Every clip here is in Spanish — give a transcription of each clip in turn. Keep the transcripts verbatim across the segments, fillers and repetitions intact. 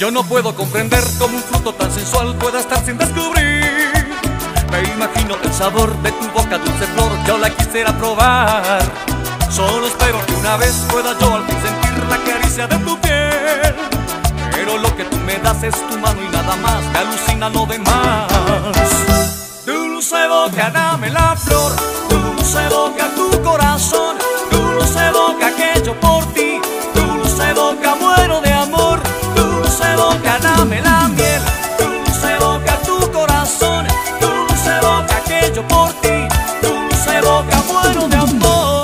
Yo no puedo comprender cómo un fruto tan sensual pueda estar sin descubrir. Me imagino el sabor de tu boca, dulce flor, yo la quisiera probar. Solo espero que una vez pueda yo al fin sentir la caricia de tu piel. Pero lo que tú me das es tu mano y nada más, me alucina lo demás. Dulce boca, dame la flor, dulce boca, tu corazón, dulce boca, que yo por ti, dulce boca, muero de amor. Dulce boca, dame la miel, dulce boca, tu corazón, dulce boca, que yo por ti, dulce boca, muero de amor.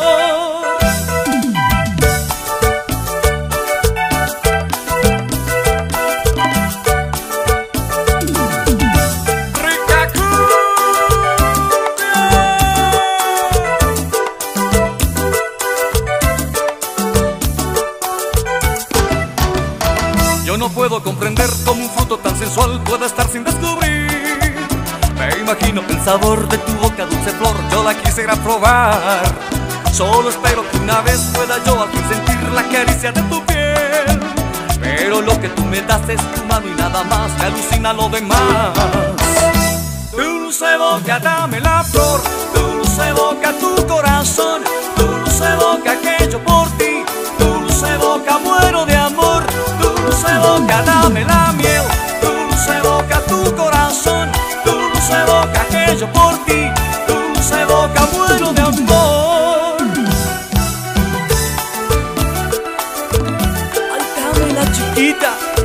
Yo no puedo comprender cómo un fruto tan sensual pueda estar sin descubrir. Me imagino el sabor de tu boca, dulce flor, yo la quisiera probar. Solo espero que una vez pueda yo al fin sentir la caricia de tu piel. Pero lo que tú me das es tu mano y nada más, me alucina lo demás. Dulce boca, dame la flor, dulce boca, tu corazón, dulce boca, que yo por ti, dulce boca, muero de amor. Dulce boca, dame la miel, dulce boca, tu corazón, dulce boca, que yo por ti, dulce boca, muero de amor. Ay, dame la chiquita.